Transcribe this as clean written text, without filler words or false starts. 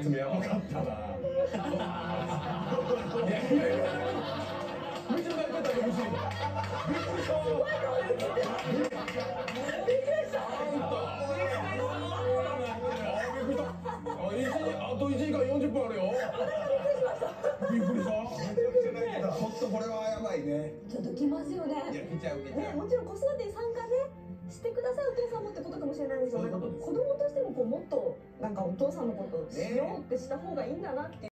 つ目やばかったな。いやいやいや。めっちゃ大方 MC。びっくりした。あと1時間40分あるよ。びっくりした。ちょっとこれはやばいね。 ちょっと来ますよね。 いや、来ちゃう来ちゃう。 もちろん子育てに参加ねしてくださいお父さんもってことかもしれないですよ。なんか子供としてもこうもっとなんかお父さんのことをしようってした方がいいんだなっていう。